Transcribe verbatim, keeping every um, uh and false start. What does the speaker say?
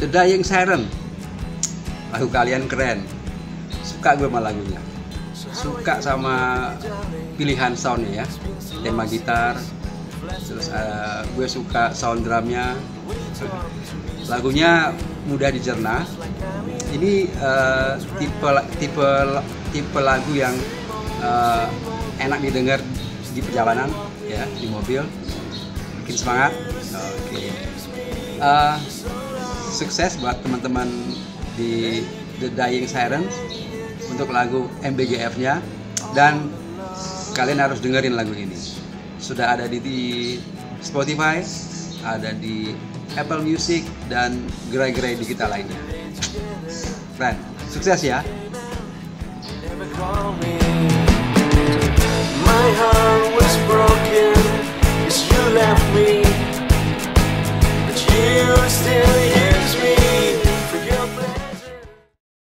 The Dying Siren. Lagu kalian keren. Suka gue sama lagunya. Suka sama pilihan soundnya ya. Tema gitar. Terus uh, gue suka sound drumnya. Lagunya mudah dicerna. Ini uh, tipe tipe tipe lagu yang uh, enak didengar di perjalanan ya, di mobil, bikin semangat. Oke, okay. uh, sukses buat teman-teman di The Dying Siren untuk lagu M B G F-nya, dan kalian harus dengerin lagu ini. Sudah ada di, di Spotify, ada di Apple Music dan gerai-gerai digital lainnya. Keren, sukses ya.